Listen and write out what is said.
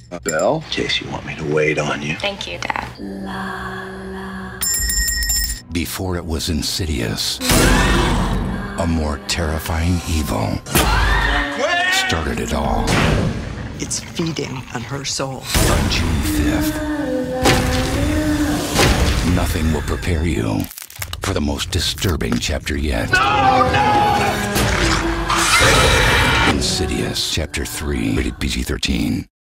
Belle? In case you want me to wait on you. Thank you, Dad. Before it was Insidious, a more terrifying evil started it all. It's feeding on her soul. On June 5th, nothing will prepare you for the most disturbing chapter yet. No! Insidious, Chapter 3, rated PG-13.